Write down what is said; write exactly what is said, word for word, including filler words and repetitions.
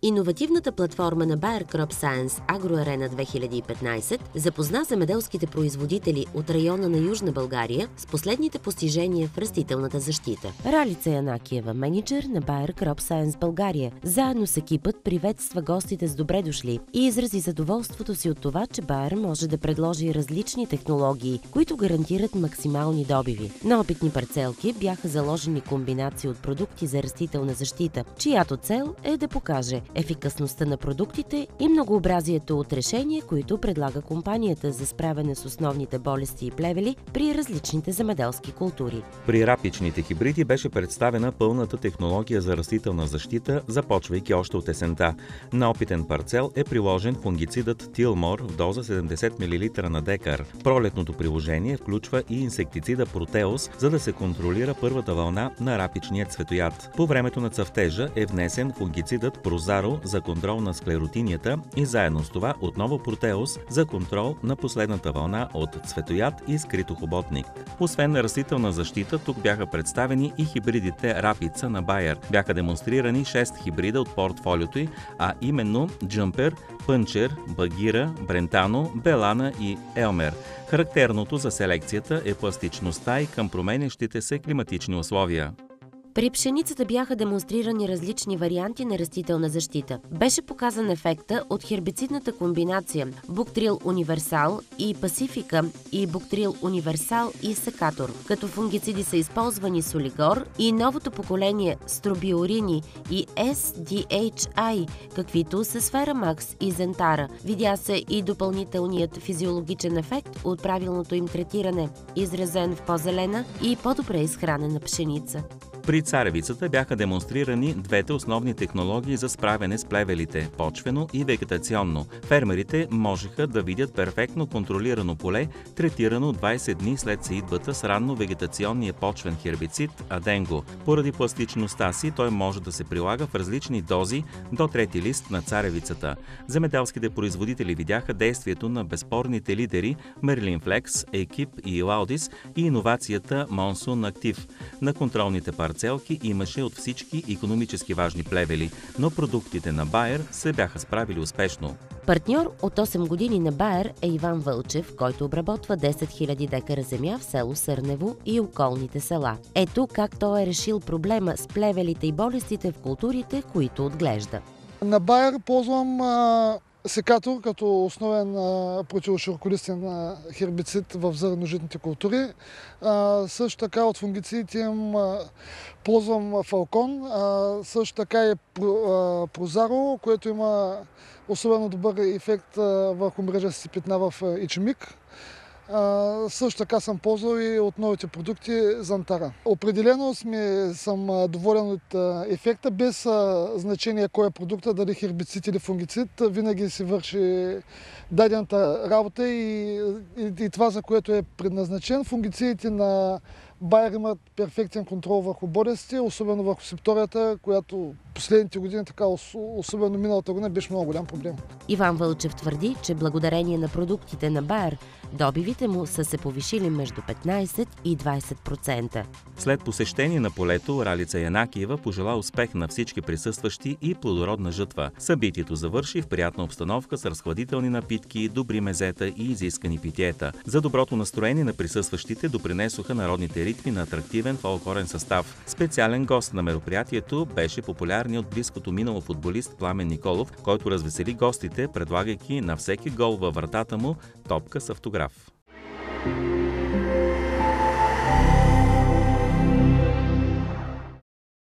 Иновативната платформа на Bayer Crop Science Агроарена две хиляди и петнайсет запозна земеделските производители от района на Южна България с последните постижения в растителната защита. Ралица Янакиева, мениджър на Bayer Crop Science България, заедно с екипът приветства гостите с добре дошли и изрази задоволството си от това, че Bayer може да предложи различни технологии, които гарантират максимални добиви. На опитни парцелки бяха заложени комбинации от продукти за растителна защита, чиято цел е да покаже ефикасността на продуктите и многообразието от решения, които предлага компанията за справяне с основните болести и плевели при различните земеделски култури. При рапичните хибриди беше представена пълната технология за растителна защита, започвайки още от есента. На опитен парцел е приложен фунгицидът Тилмор в доза седемдесет милилитра на декар. Пролетното приложение включва и инсектицида Протеус, за да се контролира първата вълна на рапичния цветояд. По времето на цъфтежа е внесен фунгицидът Прозаро за контрол на склеротинията и заедно с това отново Протеус за контрол на последната вълна от цветояд и скритохоботник. Освен на растителна защита, тук бяха представени и хибридите Рапица на Bayer. Бяха демонстрирани шест хибрида от портфолиото й, а именно Джъмпер, Пънчер, Багира, Брентано, Белана и Елмер. Характерното за селекцията е пластичността и към променящите се климатични условия. При пшеницата бяха демонстрирани различни варианти на растителна защита. Беше показан ефекта от хербицидната комбинация Буктрил Универсал и Пасифика и Буктрил Универсал и Секатор. Като фунгициди са използвани Солигор и новото поколение Стробиорини и Ес Ди Ейч Ай, каквито са Сфера Макс и Зентара. Видя се и допълнителният физиологичен ефект от правилното им третиране, изразен в по-зелена и по-добре изхранена пшеница. При царевицата бяха демонстрирани двете основни технологии за справяне с плевелите – почвено и вегетационно. Фермерите можеха да видят перфектно контролирано поле, третирано двайсет дни след сеитбата с ранно вегетационния почвен хербицид Аденго. Поради пластичността си той може да се прилага в различни дози до трети лист на царевицата. Земеделските производители видяха действието на безспорните лидери Мерлин Флекс, Екип и Лаудис и иновацията Монсун Актив. На контролните парцелки Парцелки имаше от всички икономически важни плевели, но продуктите на Bayer се бяха справили успешно. Партньор от осем години на Bayer е Иван Вълчев, който обработва десет хиляди декара земя в село Сърнево и околните села. Ето как той е решил проблема с плевелите и болестите в културите, които отглежда. На Bayer ползвам а... Секатор като основен противошироколистен хербицид в зърножитните култури. А, също така от фунгицидите им а, ползвам Фалкон, а, също така и Прозаро, което има особено добър ефект а, върху мрежа си питна в ечемик. Uh, също така съм ползвал и от новите продукти Зантара. Определено сме, съм доволен от uh, ефекта, без uh, значение кой е продукта, дали хербицид или фунгицид, винаги си върши дадената работа и, и, и това, за което е предназначен. Фунгицидите на Bayer имат перфектен контрол върху болестите, особено върху септорията, която последните години, така особено миналата година, беше много голям проблем. Иван Вълчев твърди, че благодарение на продуктите на Bayer, добивите му са се повишили между петнайсет и двайсет процента. След посещение на полето, Ралица Янакиева пожела успех на всички присъстващи и плодородна жътва. Събитието завърши в приятна обстановка с разхладителни напитки, добри мезета и изискани питиета. За доброто настроение на присъстващите допринесоха народните ритми на атрактивен фолклорен състав. Специален гост на мероприятието беше популярният от близкото минало футболист Пламен Николов, който развесели гостите, предлагайки на всеки гол във вратата му топка с автограф.